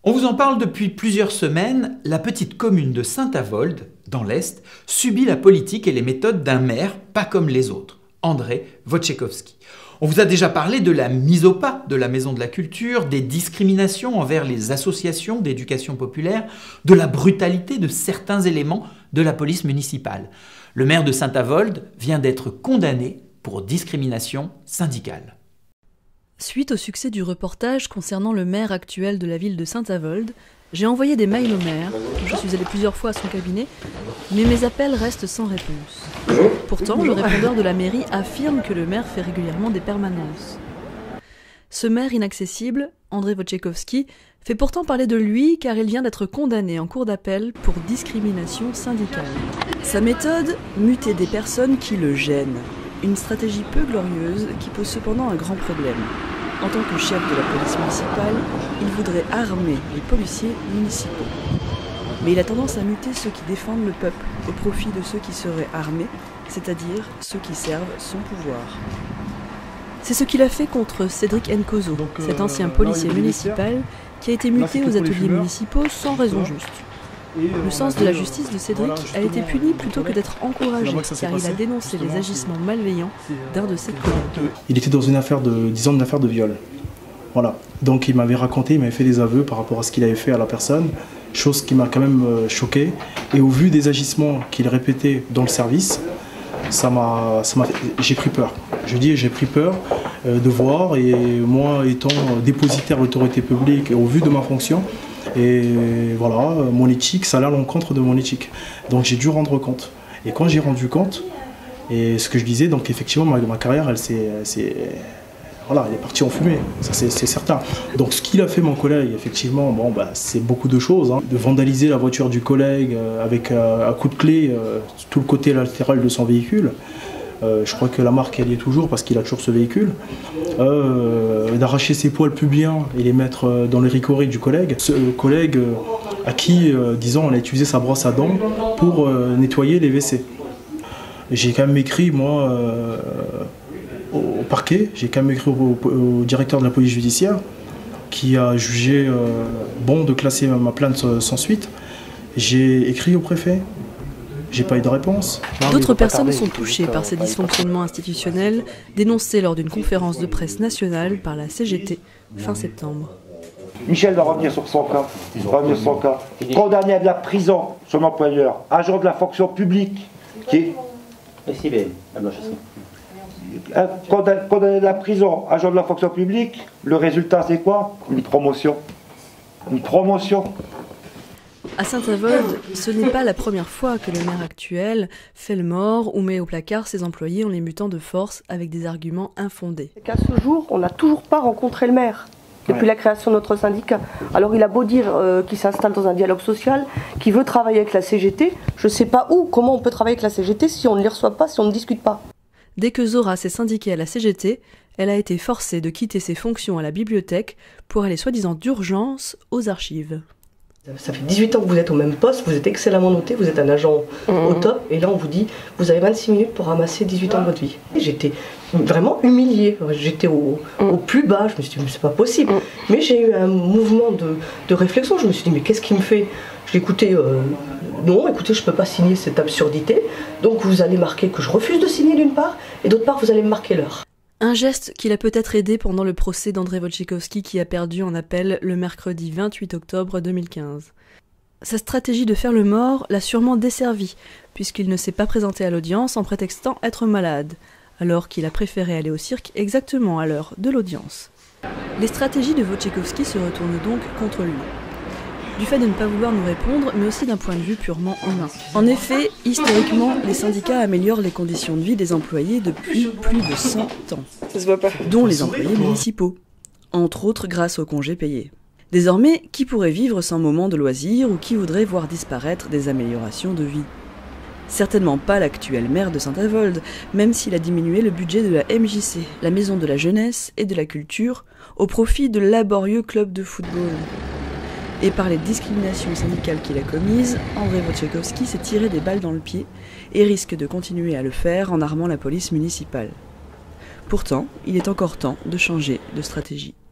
On vous en parle depuis plusieurs semaines, la petite commune de Saint-Avold, dans l'Est, subit la politique et les méthodes d'un maire pas comme les autres, André Wojciechowski. On vous a déjà parlé de la mise au pas de la Maison de la Culture, des discriminations envers les associations d'éducation populaire, de la brutalité de certains éléments de la police municipale. Le maire de Saint-Avold vient d'être condamné pour discrimination syndicale. Suite au succès du reportage concernant le maire actuel de la ville de Saint-Avold, j'ai envoyé des mails au maire, je suis allée plusieurs fois à son cabinet, mais mes appels restent sans réponse. Pourtant, le répondeur de la mairie affirme que le maire fait régulièrement des permanences. Ce maire inaccessible, André Wojciechowski, fait pourtant parler de lui car il vient d'être condamné en cour d'appel pour discrimination syndicale. Sa méthode, muter des personnes qui le gênent. Une stratégie peu glorieuse qui pose cependant un grand problème. En tant que chef de la police municipale, il voudrait armer les policiers municipaux. Mais il a tendance à muter ceux qui défendent le peuple au profit de ceux qui seraient armés, c'est-à-dire ceux qui servent son pouvoir. C'est ce qu'il a fait contre Cédric Nkozo, cet ancien policier municipal qui a été muté aux ateliers municipaux sans raison juste. Le sens de la justice de Cédric a été puni plutôt que d'être encouragé, car il a dénoncé les agissements malveillants d'un de ses collègues. Il était dans une affaire une affaire de viol. Voilà. Donc il m'avait raconté, il m'avait fait des aveux par rapport à ce qu'il avait fait à la personne, chose qui m'a quand même choqué. Et au vu des agissements qu'il répétait dans le service, j'ai pris peur. Je dis, j'ai pris peur de voir, et moi étant dépositaire d'autorité publique, au vu de ma fonction, et voilà, mon éthique, ça allait à l'encontre de mon éthique. Donc j'ai dû rendre compte. Et quand j'ai rendu compte, et ce que je disais, donc effectivement, ma carrière, elle est partie en fumée, ça c'est certain. Donc ce qu'il a fait mon collègue, effectivement, c'est beaucoup de choses. De vandaliser la voiture du collègue avec un coup de clé, tout le côté latéral de son véhicule. Je crois que la marque elle y est toujours parce qu'il a toujours ce véhicule. D'arracher ses poils pubiens et les mettre dans le ricoré du collègue. Ce collègue à qui, disons, on a utilisé sa brosse à dents pour nettoyer les WC. J'ai quand même écrit, moi, au parquet, j'ai quand même écrit au directeur de la police judiciaire qui a jugé bon de classer ma plainte sans suite. J'ai écrit au préfet. J'ai pas eu de réponse. D'autres personnes sont touchées par ces dysfonctionnements institutionnels dénoncés lors d'une conférence de presse nationale par la CGT fin septembre. Michel va revenir sur son cas. Condamné à de la prison, son employeur, agent de la fonction publique, qui est condamné de la prison, agent de la fonction publique, le résultat c'est quoi? Une promotion. Une promotion. À Saint-Avold, ce n'est pas la première fois que le maire actuel fait le mort ou met au placard ses employés en les mutant de force avec des arguments infondés. Qu'à ce jour, on n'a toujours pas rencontré le maire depuis la création de notre syndicat. Alors il a beau dire qu'il s'installe dans un dialogue social, qu'il veut travailler avec la CGT, je ne sais pas comment on peut travailler avec la CGT si on ne les reçoit pas, si on ne discute pas. Dès que Zora s'est syndiquée à la CGT, elle a été forcée de quitter ses fonctions à la bibliothèque pour aller soi-disant d'urgence aux archives. Ça fait 18 ans que vous êtes au même poste, vous êtes excellemment noté, vous êtes un agent au top, et là on vous dit, vous avez 26 minutes pour ramasser 18 ans de votre vie. J'étais vraiment humiliée, j'étais au plus bas, je me suis dit, mais c'est pas possible. Mais j'ai eu un mouvement de réflexion, je me suis dit, mais qu'est-ce qui me fait? J'ai écouté, non, écoutez, je peux pas signer cette absurdité, donc vous allez marquer que je refuse de signer d'une part, et d'autre part vous allez me marquer l'heure. Un geste qui l'a peut-être aidé pendant le procès d'André Wojciechowski qui a perdu en appel le mercredi 28 octobre 2015. Sa stratégie de faire le mort l'a sûrement desservi, puisqu'il ne s'est pas présenté à l'audience en prétextant être malade, alors qu'il a préféré aller au cirque exactement à l'heure de l'audience. Les stratégies de Wojciechowski se retournent donc contre lui. Du fait de ne pas vouloir nous répondre, mais aussi d'un point de vue purement humain. En effet, historiquement, les syndicats améliorent les conditions de vie des employés depuis plus de 100 ans, dont les employés municipaux, entre autres grâce aux congés payés. Désormais, qui pourrait vivre sans moment de loisir ou qui voudrait voir disparaître des améliorations de vie? Certainement pas l'actuel maire de Saint-Avold, même s'il a diminué le budget de la MJC, la Maison de la Jeunesse et de la Culture, au profit de laborieux clubs de football. Et par les discriminations syndicales qu'il a commises, André Wojciechowski s'est tiré des balles dans le pied et risque de continuer à le faire en armant la police municipale. Pourtant, il est encore temps de changer de stratégie.